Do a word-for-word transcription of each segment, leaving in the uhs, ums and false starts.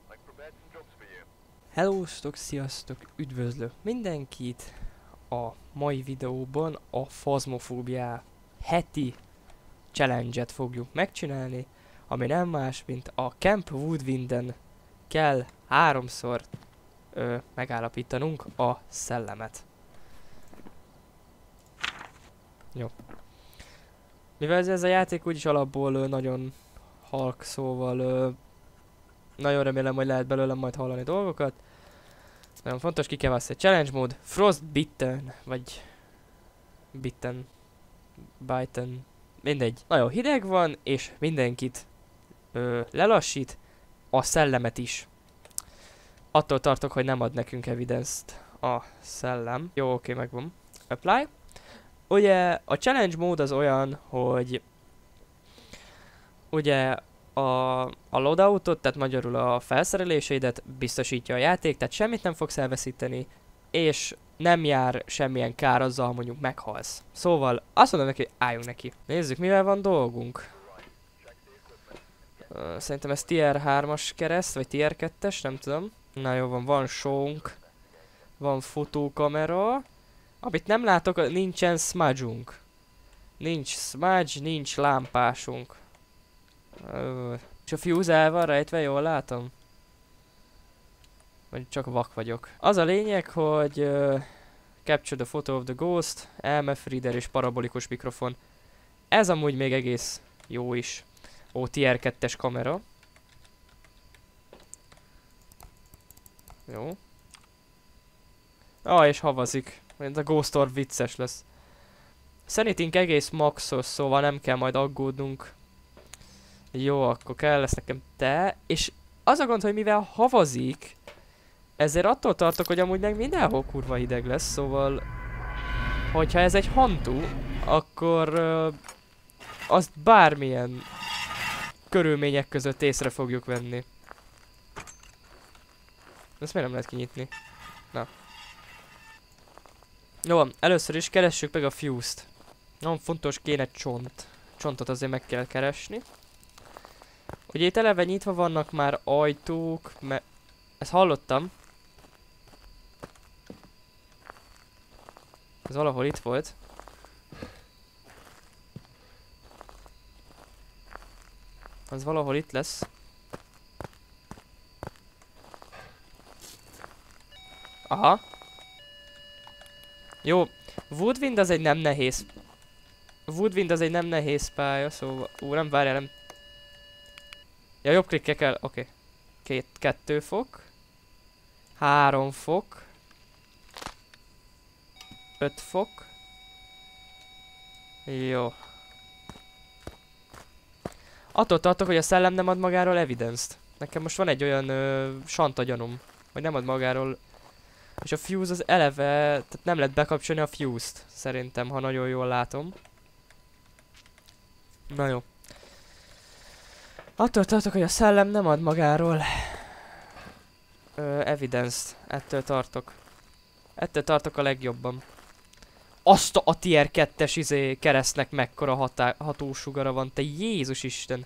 Hellóztok, sziasztok, üdvözlök mindenkit a mai videóban a Phasmophobia heti challenge-et fogjuk megcsinálni, ami nem más, mint a Camp Woodwinden kell háromszor ö, megállapítanunk a szellemet. Jó. Mivel ez a játék úgyis alapból ö, nagyon halk, szóval ö, nagyon remélem, hogy lehet belőlem majd hallani dolgokat. Nagyon fontos, ki kell választani. Challenge mód, Frostbitten, vagy Bitten, Bitten, mindegy. Nagyon hideg van, és mindenkit ö, lelassít, a szellemet is. Attól tartok, hogy nem ad nekünk evidence-t a szellem. Jó, oké, megvan. Apply. Ugye a challenge mód az olyan, hogy ugye a, a loadoutot, tehát magyarul a felszereléseidet biztosítja a játék, tehát semmit nem fogsz elveszíteni, és nem jár semmilyen kár azzal, mondjuk meghalsz. Szóval azt mondom neki, hogy álljunk neki. Nézzük, mivel van dolgunk. Uh, szerintem ez tier hármas kereszt, vagy tier kettes, nem tudom. Na jó van, van showunk, van futókamera. Amit nem látok, nincsen smudge-unk. Nincs smudge, nincs lámpásunk. Uh, és a fuse el van rejtve, jól látom? Vagy csak vak vagyok. Az a lényeg, hogy uh, Capture the photo of the ghost, E M F reader és parabolikus mikrofon. Ez amúgy még egész jó is. Ó, tier kettes kamera. Jó. Ah, és havazik. A Ghost Orb vicces lesz. Sanitink egész maxos, szóval nem kell majd aggódnunk. Jó, akkor kell lesz nekem te. És az a gond, hogy mivel havazik, ezért attól tartok, hogy amúgy meg mindenhol kurva hideg lesz, szóval hogyha ez egy hantú, akkor uh, azt bármilyen körülmények között észre fogjuk venni. Ezt miért nem lehet kinyitni? Na. Jó, először is keressük meg a fuse-t. Nagyon fontos, kéne csont. Csontot azért meg kell keresni. Ugye itt eleve nyitva vannak már ajtók, mert ezt hallottam. Ez valahol itt volt. Az valahol itt lesz. Aha. Jó, Woodwind az egy nem nehéz. Woodwind az egy nem nehéz pálya, szóval... Ú, nem, várjál, nem... Ja, jobb klikkkel kell, oké. Okay. Két, kettő fok. Három fok. Öt fok. Jó. Attól tartok, hogy a szellem nem ad magáról evidence-t. Nekem most van egy olyan ö, santa gyanúm, hogy nem ad magáról. És a fuse az eleve, tehát nem lehet bekapcsolni a fuse-t, szerintem, ha nagyon jól látom. Na jó. Attól tartok, hogy a szellem nem ad magáról ö, evidence-t. Ettől tartok. Ettől tartok a legjobban. Azt a, a tier kettes izé keresztnek mekkora hatá hatósugara van, te Jézus Isten!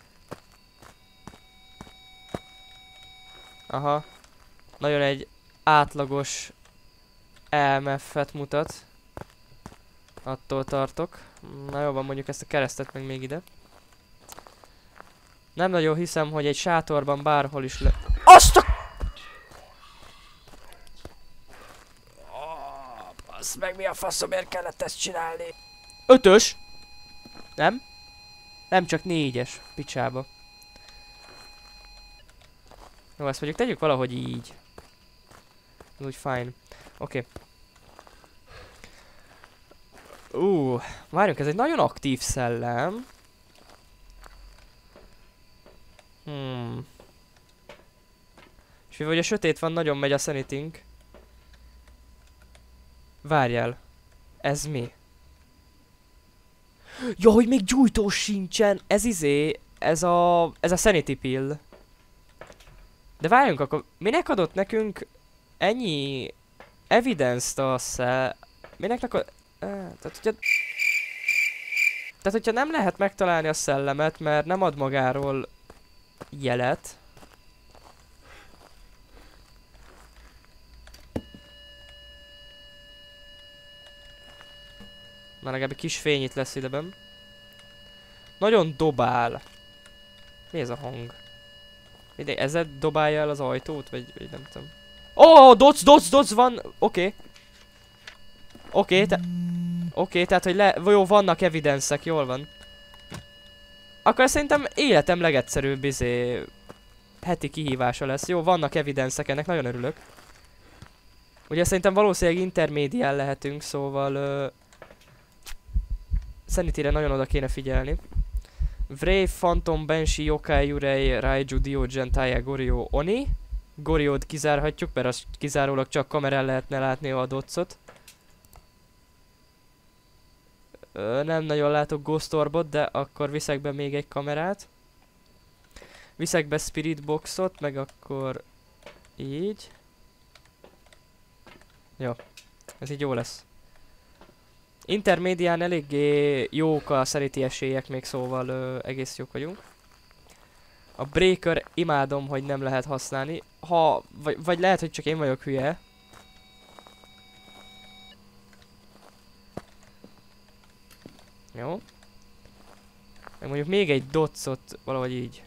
Aha. Nagyon egy átlagos E M F-et mutat. Attól tartok. Na jó van, mondjuk ezt a keresztet meg még ide. Nem nagyon hiszem, hogy egy sátorban bárhol is le... Azt a... Oh, basz meg, mi a faszomért kellett ezt csinálni? Ötös? Nem? Nem, csak négyes. Picsába. Jó, ezt mondjuk tegyük valahogy így. Úgy fine. Oké. Okay. Ú, uh, várjunk, ez egy nagyon aktív szellem. Hmm. És mivel ugye sötét van, nagyon megy a sanitink. Várjál. Ez mi? Ja, hogy még gyújtós sincsen. Ez izé, ez a, ez a sanity pill. De várjunk, akkor minek adott nekünk ennyi evidence-t a szell... Minek akkor... Eh, tehát, hogyha... tehát, hogyha nem lehet megtalálni a szellemet, mert nem ad magáról jelet, Na legalább egy kis fény itt lesz ideben. Nagyon dobál. Mi ez a hang? Ide, ezzel dobálja el az ajtót? Vagy, vagy nem tudom. Ó, oh, doc, doc, doc van! Oké. Okay. Oké, okay, te... Oké, okay, tehát hogy le... Jó, vannak evidencek, jól van. Akkor szerintem életem legegyszerűbb izé... heti kihívása lesz. Jó, vannak evidencek, ennek nagyon örülök. Ugye szerintem valószínűleg intermédián lehetünk, szóval... Ö... Sanity-re nagyon oda kéne figyelni. Wraith, Phantom, Banshee, Yokai, Yurei, Raiju, Diogen, Taya, Goryo, Oni. Goryót kizárhatjuk, mert azt kizárólag csak kamerán lehetne látni a docot. Ö, nem nagyon látok Ghost Orbot, de akkor viszek be még egy kamerát. Viszek be Spirit Boxot, meg akkor így. Jó, ez így jó lesz. Intermédián eléggé jók a Sanity esélyek még, szóval ö, egész jók vagyunk. A Breaker imádom, hogy nem lehet használni. Ha, vagy, vagy lehet, hogy csak én vagyok hülye. Jó. Meg mondjuk még egy docot, valahogy így.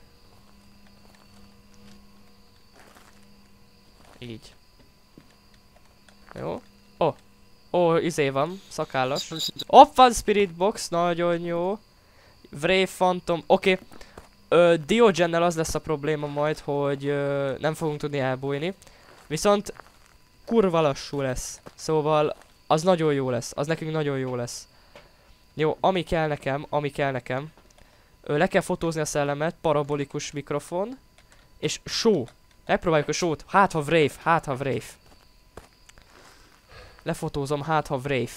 Így. Jó. Ó. Oh. Ó, oh, izé van, szakállas. Ott van Spirit Box, nagyon jó. Wraith, Phantom, oké. Okay. Ö, Diogennel az lesz a probléma majd, hogy ö, nem fogunk tudni elbújni. Viszont kurva lassú lesz. Szóval az nagyon jó lesz, az nekünk nagyon jó lesz. Jó, ami kell nekem, ami kell nekem. Ö, le kell fotózni a szellemet, parabolikus mikrofon. És show. Megpróbáljuk a show-t, hát ha Wraith, hát ha Wraith. Lefotózom, hát ha Wraith.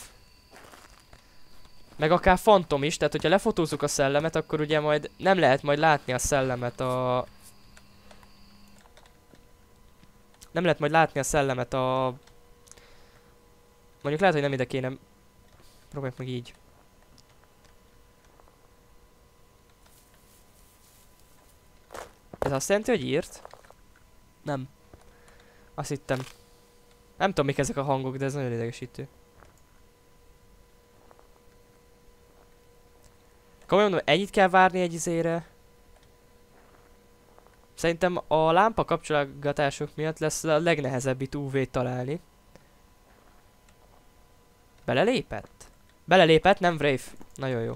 Meg akár Phantom is, tehát hogyha lefotózzuk a szellemet, akkor ugye majd nem lehet majd látni a szellemet a... Nem lehet majd látni a szellemet a... Mondjuk lehet, hogy nem ide kéne... Próbáljuk meg így. Ez azt jelenti, hogy írt? Nem. Azt hittem. Nem tudom, mik ezek a hangok, de ez nagyon idegesítő. Komolyan mondom, ennyit kell várni egy izére. Szerintem a lámpa kapcsolgatások miatt lesz a legnehezebb itt ú vét találni. Belelépett? Belelépett, nem Wraith. Nagyon jó.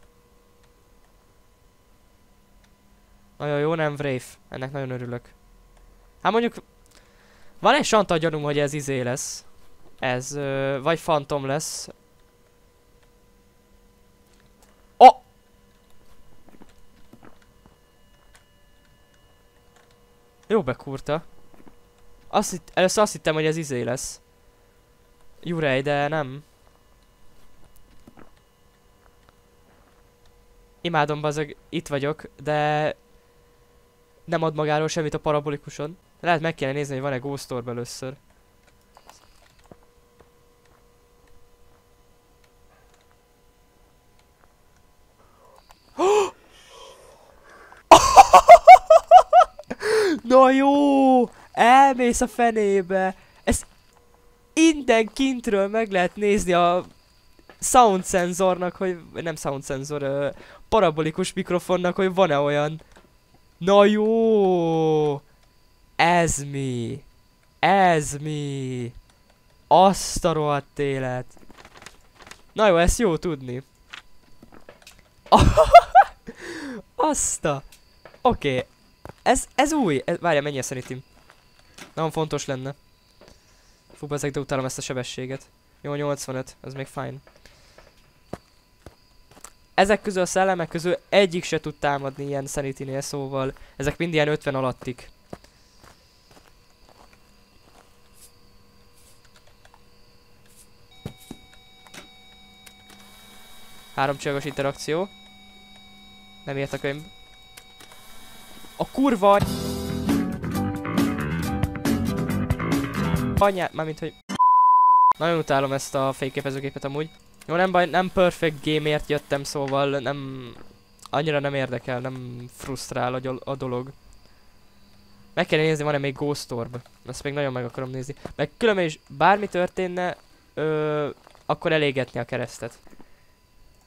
Nagyon jó, nem Wraith. Ennek nagyon örülök. Hát mondjuk... Van egy santa gyanúm, hogy ez izé lesz. Ez, ö, vagy Phantom lesz. Oh! Jó bekúrta. Azt hitt, először azt hittem, hogy ez izé lesz. Yurei, de nem. Imádom, bazeg, itt vagyok, de... Nem ad magáról semmit a parabolikuson. Lehet meg kéne nézni, hogy van-e Ghost Orb először. Na jó! Elmész a fenébe! Ez innen kintről meg lehet nézni a sound szenzornak, hogy... Nem sound szenzor, uh, parabolikus mikrofonnak, hogy van-e olyan. Na jó! Ez mi? Ez mi? Azt a rohadt élet. Na jó, ezt jó tudni. Azt a... Oké. Okay. Ez, ez új. Ez, várjál, mennyi a Sanity-m? Nagyon fontos lenne. Fú, ezek, de utálom ezt a sebességet. Jó, nyolcvanöt. Ez még fine. Ezek közül a szellemek közül egyik se tud támadni ilyen Sanity-nél, szóval ezek mind ilyen ötven alattik. Háromcsillagos interakció. Nem ért a könyv. A kurva... Anyát, mármint hogy... Nagyon utálom ezt a fényképezőgépet amúgy. Jó, nem baj, nem perfect gameért jöttem, szóval nem... Annyira nem érdekel, nem frusztrál a, a dolog. Meg kell nézni, van-e még Ghost Orb. Ezt még nagyon meg akarom nézni. Meg különben is bármi történne, ö, akkor elégetni a keresztet.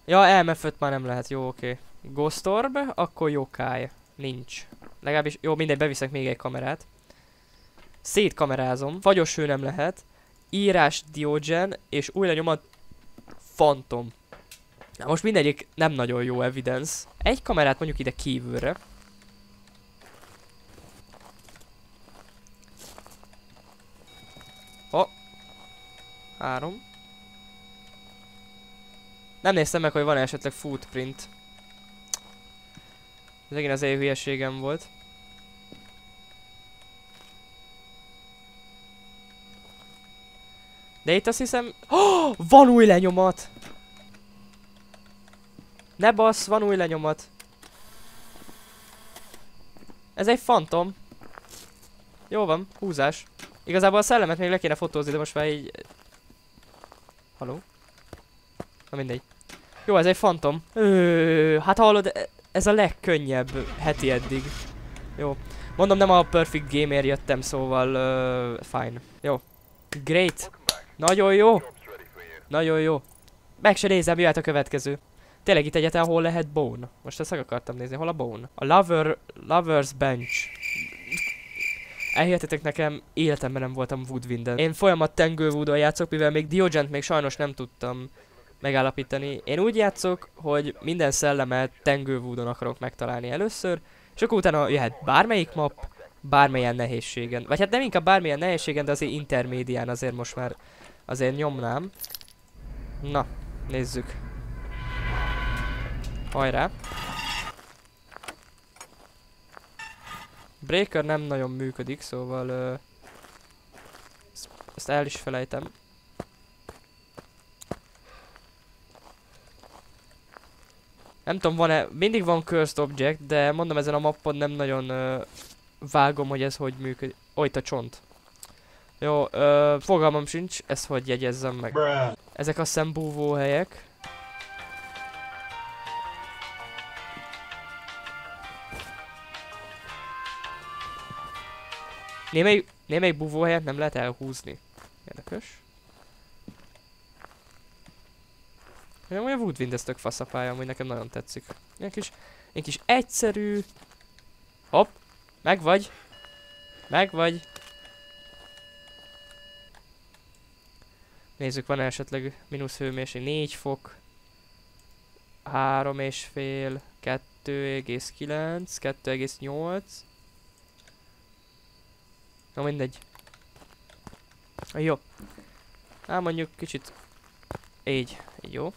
Ja, em ef öt már nem lehet, jó, oké. Okay. Ghost Orb, akkor Yokai. Nincs. Legalábbis, jó, mindegy, beviszek még egy kamerát. Szétkamerázom. Fagyos hő nem lehet. Írás Diogen, és új lenyomat Phantom. Na most mindegyik nem nagyon jó evidence. Egy kamerát mondjuk ide kívülre. Oh. Három. Nem néztem meg, hogy van -e esetleg footprint. Ez megint az én hülyeségem volt. De itt azt hiszem... Oh, van új lenyomat! Ne bassz, van új lenyomat. Ez egy Phantom. Jó van, húzás. Igazából a szellemet még le kéne fotózni, de most már így... Haló? Na mindegy. Jó, ez egy Phantom. Ö, hát hallod, ez a legkönnyebb heti eddig. Jó. Mondom, nem a Perfect Gamer jöttem, szóval... Uh, fine. Jó. Great. Nagyon jó. Nagyon jó. Meg se nézem, jöhet a következő. Tényleg itt egyáltalán hol lehet bone? Most ezt meg akartam nézni, hol a bone? A lover, Lover's Bench. Elhihetetek nekem, életemben nem voltam Woodwinden. Én folyamat Tanglewoodon játszok, mivel még Diogent még sajnos nem tudtam megállapítani. Én úgy játszok, hogy minden szellemet Tanglewoodon akarok megtalálni először, és akkor utána jöhet bármelyik map, bármilyen nehézségen. Vagy hát nem inkább bármilyen nehézségen, de azért intermédián azért most már azért nyomnám. Na, nézzük. Hajrá! Breaker nem nagyon működik, szóval... Uh, ezt, ezt el is felejtem. Nem tudom, van-e... Mindig van cursed object, de mondom, ezen a mappon nem nagyon uh, vágom, hogy ez hogy működik. Ó, itt a csont. Jó, uh, fogalmam sincs, ezt hogy jegyezzem meg. Bruh. Ezek azt hiszem búvóhelyek. Némelyik, némelyik búvóhelyet nem lehet elhúzni. Érdekes. Olyan a Woodwind, ez tök fasz a pálya, amúgy nekem nagyon tetszik. Ilyen kis, ilyen kis egyszerű... Hopp! Megvagy! Megvagy! Nézzük, van -e esetleg mínusz hőmérséklet, négy fok, három és fél, kettő egész kilenc, kettő egész nyolc. Na mindegy. Jó. Hát mondjuk kicsit így, így jó.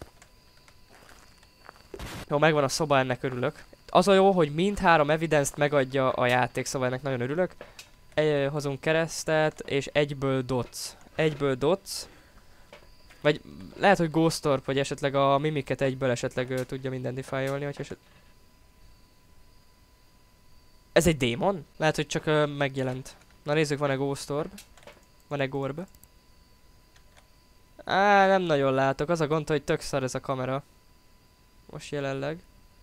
Jó, megvan a szoba, ennek örülök. Az a jó, hogy mindhárom evidence-t megadja a játék, szóval ennek nagyon örülök. Egy, hozunk keresztet, és egyből dots. Egyből dots. Vagy lehet, hogy Ghost Orb, vagy esetleg a mimiket egyből esetleg uh, tudja mindent defájolni, vagy eset... Ez egy démon? Lehet, hogy csak uh, megjelent. Na nézzük, van-e Ghost Orb? Van-e Gorb? Á, nem nagyon látok. Az a gond, hogy tök szar ez a kamera. Most jelenleg.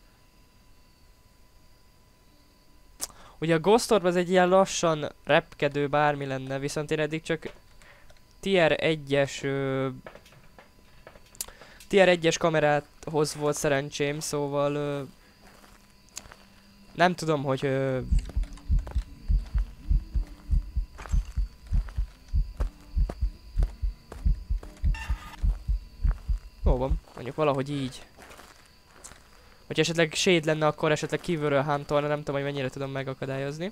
Ugye a Ghost Orb az egy ilyen lassan repkedő bármi lenne, viszont én eddig csak tier egyes ö, tier egyes kameráthoz volt szerencsém, szóval ö, nem tudom, hogy ö, jó van, mondjuk valahogy így. Hogyha esetleg shade lenne, akkor esetleg kívülről huntolna, nem tudom, hogy mennyire tudom megakadályozni.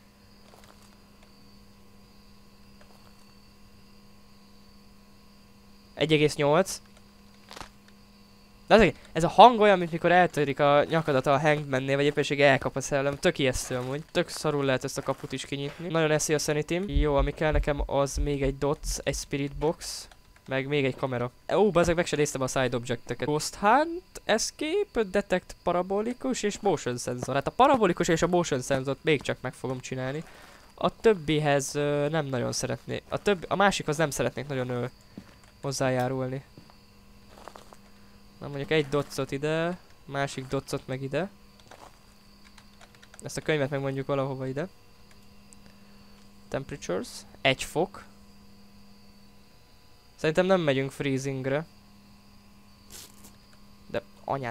egy egész nyolc. De az, ez a hang olyan, mint mikor eltörik a nyakadat a Hangmannél, vagy éppenség elkap a szellem. Tök ijesztő amúgy. Tök szarul lehet ezt a kaput is kinyitni. Nagyon eszi a sanitym. Jó, ami kell nekem az még egy dots, egy spirit box, meg még egy kamera. Ó, bazeg, meg se néztem a side object-eket. Ghost Hunt, Escape, Detect parabolikus és Motion Sensor. Hát a parabolikus és a Motion Sensort még csak meg fogom csinálni. A többihez ö, nem nagyon szeretnék. A, többi, a másikhoz nem szeretnék nagyon ö, hozzájárulni. Na mondjuk egy docot ide, másik docot meg ide. Ezt a könyvet meg mondjuk valahova ide. Temperatures, egy fok. Szerintem nem megyünk freezingre. De anyát.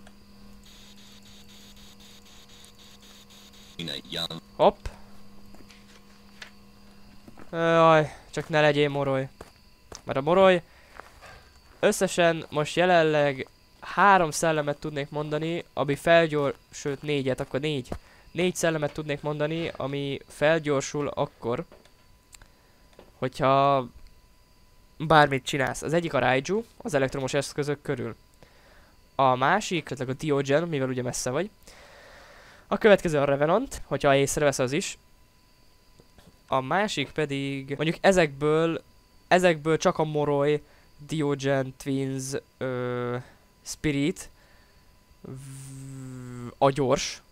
Hopp. Jaj, csak ne legyél moroly. Mert a moroly összesen most jelenleg három szellemet tudnék mondani, ami felgyors... Sőt, négyet, akkor négy. Négy szellemet tudnék mondani, ami felgyorsul akkor, hogyha bármit csinálsz. Az egyik a Raiju, az elektromos eszközök körül. A másik, tehát a Diogen, mivel ugye messze vagy. A következő a Revenant, hogyha észrevesz az is. A másik pedig, mondjuk ezekből, ezekből csak a Moroy, Diogen, Twins, ö, Spirit, a gyors.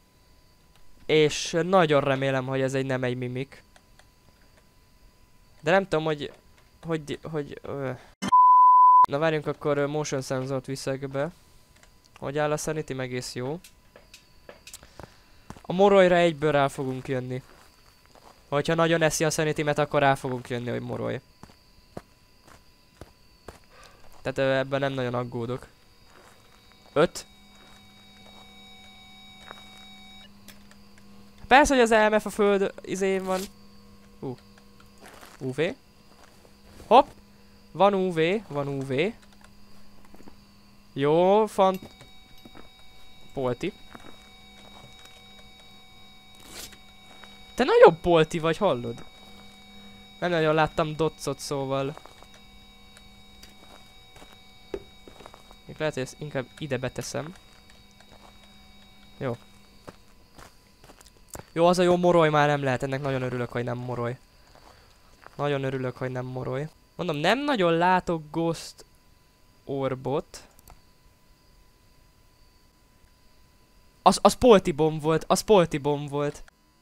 És nagyon remélem, hogy ez egy nem egy mimik. De nem tudom, hogy... Hogy... hogy ö. Na várjunk, akkor motion sensort viszek be. Hogy áll a sanity, egész jó. A Moroyra egyből rá fogunk jönni. Hogyha nagyon eszi a sanity-met, akkor rá fogunk jönni, hogy Moroy. Tehát ebben nem nagyon aggódok. öt. Persze, hogy az em ef a föld izén van. Uh. u vé. Hopp. Van u vé, van u vé. Jó, fan... Polti. Te nagyon polti vagy, hallod? Nem nagyon láttam dotcot, szóval... Még lehet, hogy ezt inkább ide beteszem. Jó. Jó, az a jó Moroy már nem lehet, ennek nagyon örülök, hogy nem Moroy. Nagyon örülök, hogy nem Moroy. Mondom, nem nagyon látok Ghost Orbot. Az, az Polti bomb volt, az Polti bomb volt.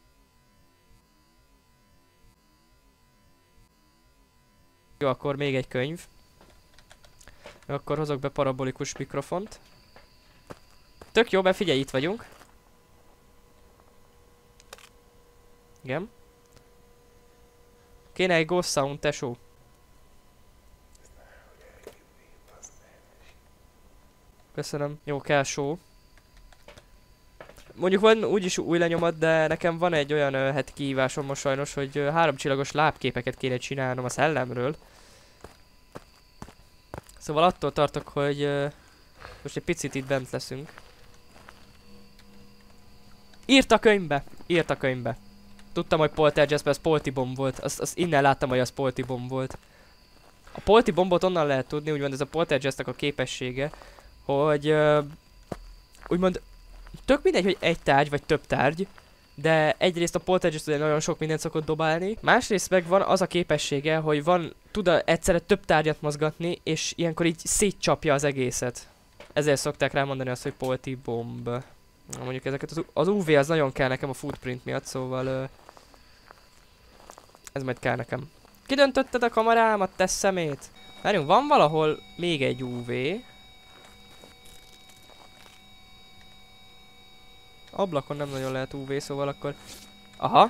Jó, akkor még egy könyv. Jó, akkor hozok be parabolikus mikrofont. Tök jó, mert figyelj, itt vagyunk. Igen. Kéne egy Ghost Sound, tesó. Köszönöm. Jó, kell show. Mondjuk van úgyis új lenyomat, de nekem van egy olyan uh, heti kihívásom most sajnos, hogy uh, háromcsillagos lábképeket kéne csinálnom a szellemről. Szóval attól tartok, hogy uh, most egy picit itt bent leszünk. Írt a könyvbe! Írt a könyvbe. Tudtam, hogy Poltergeist, ez Polti bomb volt. Azt, azt innen láttam, hogy az Polti bomb volt. A Polti bombot onnan lehet tudni, úgymond ez a Poltergeistnek a képessége, hogy uh, úgymond tök mindegy, hogy egy tárgy vagy több tárgy, de egyrészt a Poltergeist nagyon sok mindent szokott dobálni, másrészt meg van az a képessége, hogy van, tud egyszerre több tárgyat mozgatni, és ilyenkor így szétcsapja az egészet. Ezért szokták rá mondani azt, hogy Polti bomb. Na, mondjuk ezeket az, az u vé az nagyon kell nekem a footprint miatt, szóval uh, ez majd kell nekem. Kidöntötted a kamerámat, te szemét? Várjunk, van valahol még egy u vé. Ablakon nem nagyon lehet u vé, szóval akkor... Aha.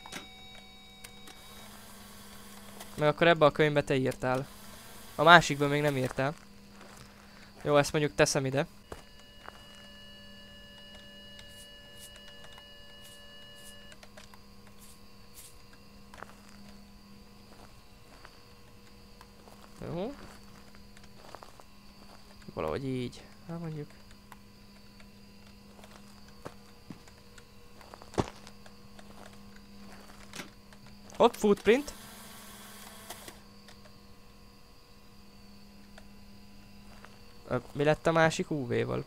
Meg akkor ebbe a könyvbe te írtál. A másikban még nem írtál. Jó, ezt mondjuk teszem ide. Jó. Valahogy így. Hát mondjuk. Hopp, footprint. Ö, mi lett a másik u vé-val?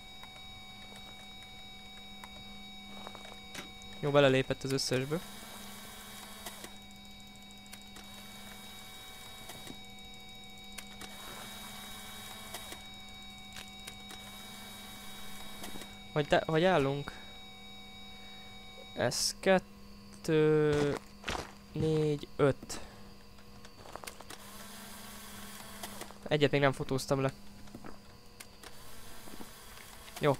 Jó, belelépett az összesbe. Hogy, de, hogy állunk? Ez kettő... négy, öt. Egyet még nem fotóztam le. Jó.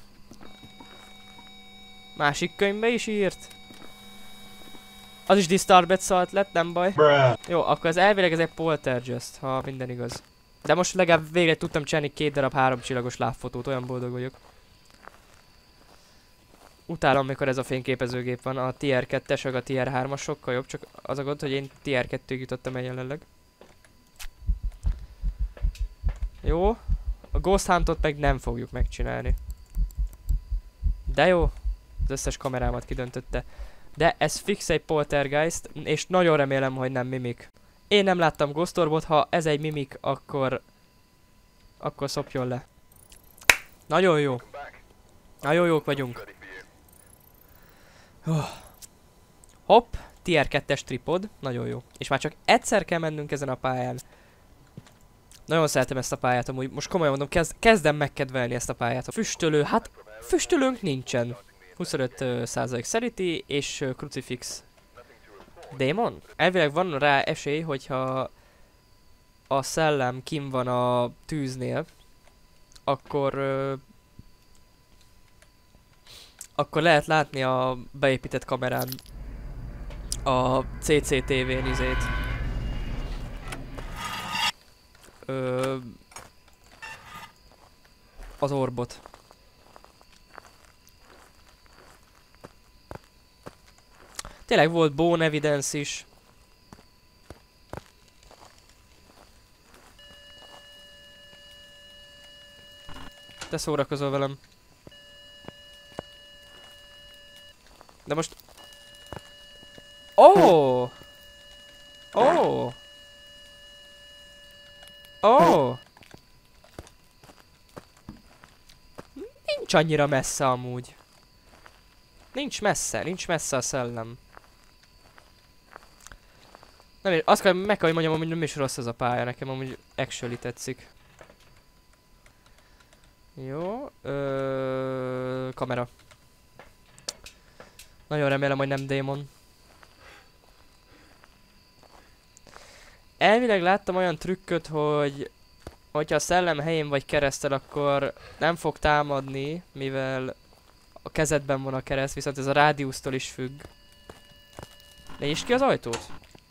Másik könyvbe is írt. Az is Disturbed szalt lett, nem baj. Bruh. Jó, akkor ez elvileg ez egy Poltergeist, ha minden igaz. De most legalább végre tudtam csinálni két darab három csillagos lávfotót, olyan boldog vagyok. Utálom, mikor ez a fényképezőgép van, a tier kettes, meg a tier hármas sokkal jobb, csak az a gond, hogy én tier kettőig jutottam el jelenleg. Jó, a Ghost Huntot meg nem fogjuk megcsinálni. De jó, az összes kamerámat kidöntötte. De ez fix egy poltergeist, és nagyon remélem, hogy nem mimik. Én nem láttam Ghost Orbot, ha ez egy mimik, akkor... Akkor szopjon le. Nagyon jó. Nagyon jók vagyunk. Oh. Hopp, tier kettes tripod, nagyon jó. És már csak egyszer kell mennünk ezen a pályán. Nagyon szeretem ezt a pályát amúgy, most komolyan mondom, kezd, kezdem megkedvelni ezt a pályát. A füstölő, hát füstölőnk nincsen. huszonöt százalék Sanity és uh, Crucifix Démon. Elvileg van rá esély, hogyha a szellem kim van a tűznél, akkor uh, akkor lehet látni a beépített kamerán a cé cé té vén izét. Ö, az orbot. Tényleg volt bone evidence is. Te szórakozol velem. De most... Ó! Oh! Ó! Oh! Ó! Oh! Nincs annyira messze amúgy. Nincs messze, nincs messze a szellem. Nem, azt kell, meg kell, hogy mondjam, hogy nem is rossz ez a pálya, nekem amúgy actually tetszik. Jó, ö, kamera. Nagyon remélem, hogy nem démon. Elvileg láttam olyan trükköt, hogy hogyha a szellem helyén vagy keresztel, akkor nem fog támadni, mivel a kezedben van a kereszt, viszont ez a rádiusztól is függ. Ne nyisd ki az ajtót!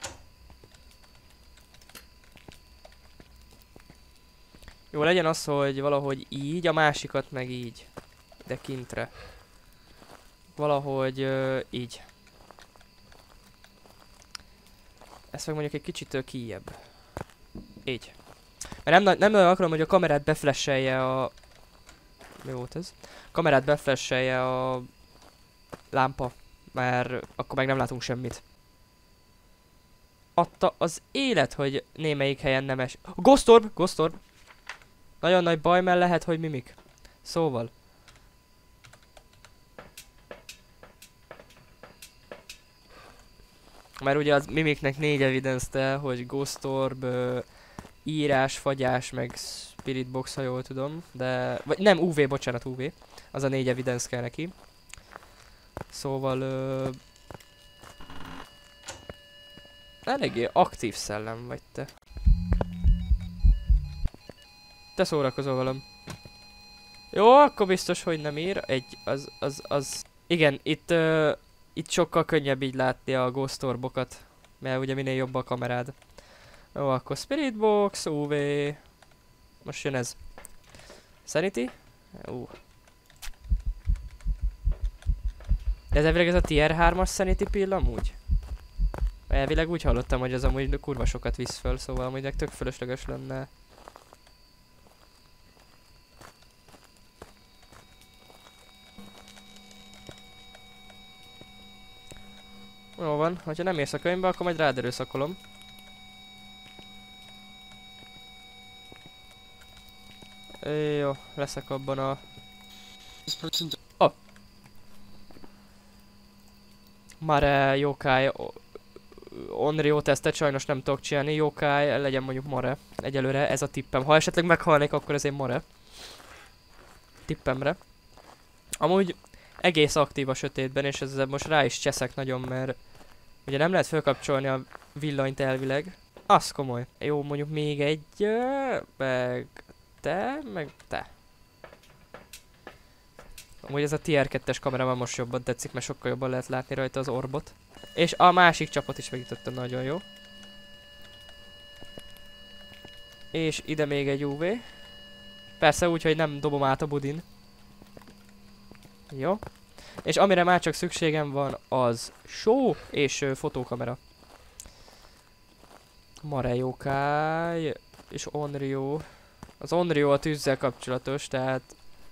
Jó, legyen az, hogy valahogy így, a másikat meg így. De kintre. Valahogy uh, így. Ezt meg mondjuk egy kicsit uh, kijjebb. Így. Mert nem, nem nagyon akarom, hogy a kamerát beflashelje a... Mi volt ez? Kamerát beflashelje a... lámpa. Mert akkor meg nem látunk semmit. Adta az élet, hogy némelyik helyen nem es... Ghost Orb! Ghost Orb! Nagyon nagy baj, mert lehet, hogy mimik. Szóval. Mert ugye az mimiknek négy evidence-tel, hogy Ghost Orb, uh, írás, fagyás, meg Spirit Box, ha jól tudom. De... Vagy nem, u vé, bocsánat, u vé. Az a négy evidence kell neki. Szóval... Uh, eléggé aktív szellem vagy te. Te szórakozol velem. Jó, akkor biztos, hogy nem ír. Egy, az, az, az... Igen, itt, uh, itt sokkal könnyebb így látni a Ghost Orbokat. Mert ugye minél jobb a kamerád. Jó, akkor Spirit Box, u vé... Most jön ez. Sanity? Ú. De ez elvileg ez a tier hármas Sanity pill amúgy? Elvileg úgy hallottam, hogy az amúgy kurva sokat visz föl, szóval amúgy tök fölösleges lenne. Jó van, hogyha nem érsz a könyvbe, akkor majd rád erőszakolom. Jó, leszek abban a... Oh. Mare, Yokai, Onryo tesztet sajnos nem tudok csinálni, Yokai, legyen mondjuk Mare. Egyelőre ez a tippem. Ha esetleg meghalnék, akkor ez én Mare. Tippemre. Amúgy egész aktív a sötétben, és ezzel most rá is cseszek nagyon, mert ugye nem lehet felkapcsolni a villanyt elvileg. Az komoly. Jó, mondjuk még egy, meg te, meg te. Amúgy ez a tier kettes kamerában most jobban tetszik, mert sokkal jobban lehet látni rajta az orbot. És a másik csapat is megütöttem, nagyon jó. És ide még egy u vé. Persze úgy, hogy nem dobom át a budin. Jó. És amire már csak szükségem van, az show és ö, fotókamera. Marejókáj és Onryo. Az Onryo a tűzzel kapcsolatos, tehát...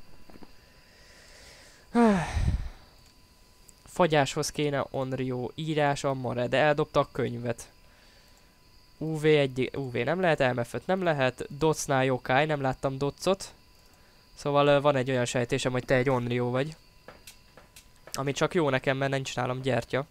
Fagyáshoz kéne Onryo, írás a Mare, de eldobta a könyvet. u vé egy, u vé nem lehet, em ef öt nem lehet, Dotsnál Yokai, nem láttam Dotsot. Szóval uh, van egy olyan sejtésem, hogy te egy Onryo vagy. Ami csak jó nekem, mert nincs nálam gyertya.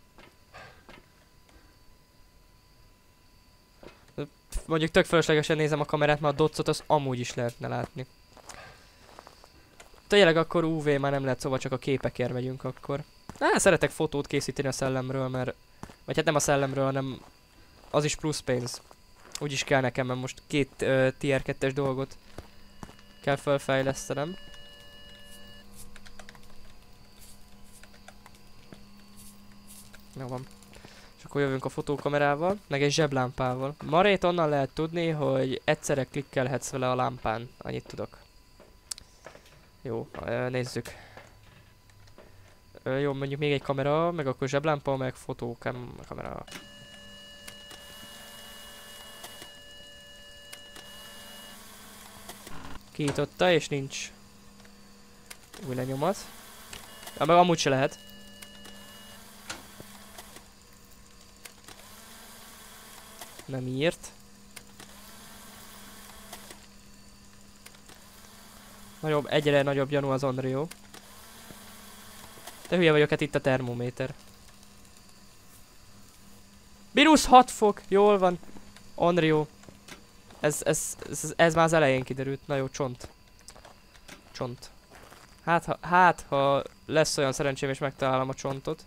Mondjuk tök fölöslegesen nézem a kamerát, mert a Dotsot az amúgy is lehetne látni. Tényleg akkor u vé már nem lehet, szóval csak a képekért megyünk akkor. Á, szeretek fotót készíteni a szellemről, mert... Vagy hát nem a szellemről, hanem... Az is plusz pénz. Úgyis kell nekem, mert most két uh, tier kettes dolgot kell felfejlesztenem. Jó van. És akkor jövünk a fotókamerával, meg egy zseblámpával. Marét onnan lehet tudni, hogy egyszerre klikkelhetsz vele a lámpán. Annyit tudok. Jó, uh, nézzük. Uh, jó, mondjuk még egy kamera, meg akkor zseblámpa, meg fotókamera. Kinyitotta, és nincs új lenyomat. Ja, meg amúgy se lehet. Nem írt. Nagyobb, egyre nagyobb gyanú az Onryo. De hülye vagyok, hát itt a termométer. mínusz hat fok, jól van. Onryo. Ez, ez, ez, ez már az elején kiderült. Na jó, csont. Csont. Hát ha, hát, ha lesz olyan szerencsém és megtalálom a csontot.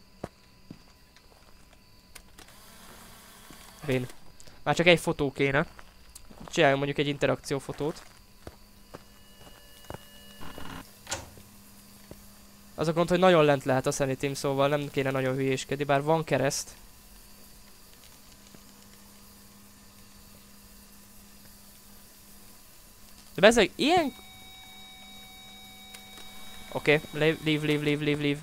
Vén. Már csak egy fotó kéne. Csináljunk mondjuk egy interakciófotót. Az a gond, hogy nagyon lent lehet a sanitym, szóval nem kéne nagyon hülyéskedni, bár van kereszt. De bezzeg, ilyen... Oké, okay. leave, leave, leave, leave, leave, leave.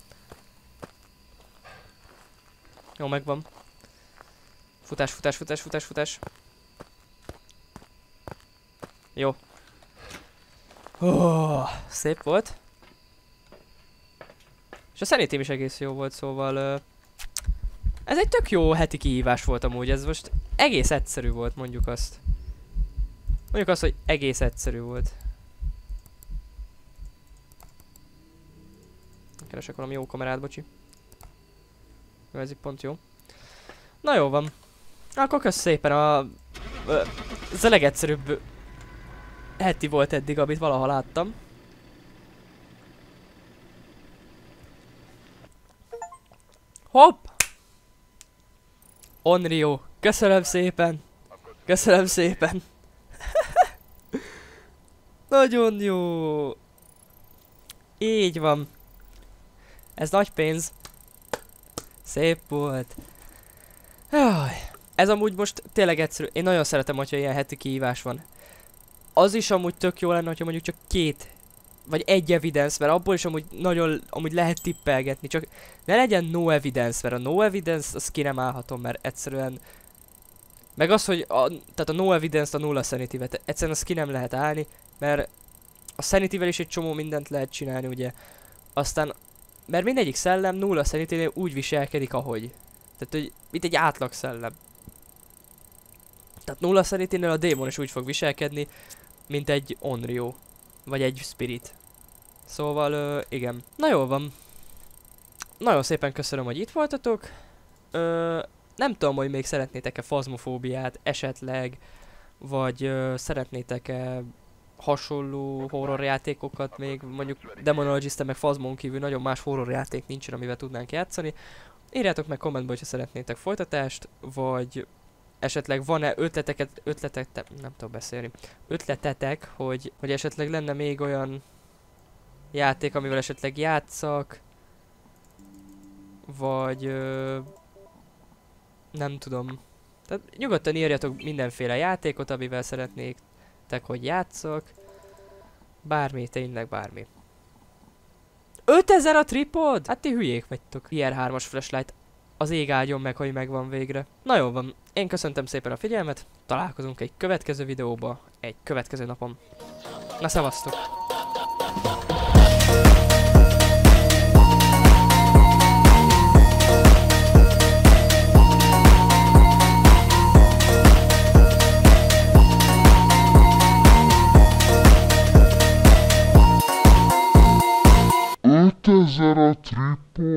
Jó, megvan. Futás, futás, futás, futás, futás. Jó. Oh, szép volt. És a sanitym is egész jó volt, szóval... Uh, ez egy tök jó heti kihívás volt amúgy, ez most egész egyszerű volt, mondjuk azt. Mondjuk azt, hogy egész egyszerű volt. Keresek valami jó kamerát, bocsi. Jó, ez itt pont jó. Na jó van. Akkor kösz szépen a... Ez a legegyszerűbb heti volt eddig, amit valaha láttam. Hopp! Onryo, köszönöm szépen! Köszönöm szépen! Nagyon jó! Így van. Ez nagy pénz. Szép volt. Jaj. Ez amúgy most tényleg egyszerű. Én nagyon szeretem, hogyha ilyen heti kihívás van. Az is amúgy tök jó lenne, hogyha mondjuk csak két vagy egy evidence, mert abból is amúgy nagyon amúgy lehet tippelgetni, csak ne legyen no evidence, mert a no evidence azt ki nem állhatom, mert egyszerűen meg az, hogy a, tehát a no evidence-t, a nulla sanity-vet, egyszerűen azt ki nem lehet állni, mert a sanity-vel is egy csomó mindent lehet csinálni, ugye. Aztán, mert mindegyik szellem nulla sanity-nél úgy viselkedik, ahogy. Tehát, hogy mint egy átlag szellem. Tehát nulla sanity-nél a démon is úgy fog viselkedni, mint egy Onryo. Vagy egy spirit. Szóval, ö, igen. Na jól van. Nagyon szépen köszönöm, hogy itt voltatok. Ö, nem tudom, hogy még szeretnétek-e fazmofóbiát esetleg, vagy ö, szeretnétek-e hasonló horrorjátékokat még, mondjuk Demonologist-en meg Phasmon kívül nagyon más horrorjáték nincsen, amivel tudnánk játszani. Írjátok meg kommentbe, hogyha szeretnétek folytatást, vagy esetleg van-e ötleteket, ötletek, te, nem tudom beszélni, ötletetek, hogy, hogy esetleg lenne még olyan játék, amivel esetleg játszak, vagy ö, nem tudom. Tehát nyugodtan írjatok mindenféle játékot, amivel szeretnétek, hogy játszok. Bármi, tényleg bármi. ötezer a tripod? Hát ti hülyék vagytok. I R hármas flashlight. Az ég áldjon meg, hogy megvan végre. Na jó van, én köszöntem szépen a figyelmet. Találkozunk egy következő videóba, egy következő napon. Na szevasztok! ötezer a tripod.